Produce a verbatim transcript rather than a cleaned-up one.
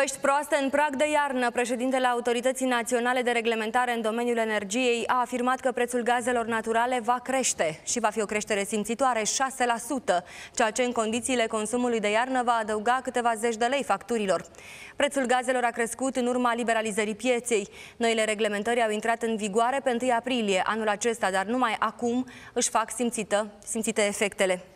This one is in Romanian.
Vești proaste în prag de iarnă. Președintele Autorității Naționale de Reglementare în domeniul energiei a afirmat că prețul gazelor naturale va crește și va fi o creștere simțitoare, șase la sută, ceea ce în condițiile consumului de iarnă va adăuga câteva zeci de lei facturilor. Prețul gazelor a crescut în urma liberalizării pieței. Noile reglementări au intrat în vigoare pe întâi aprilie anul acesta, dar numai acum își fac simțită, simțite efectele.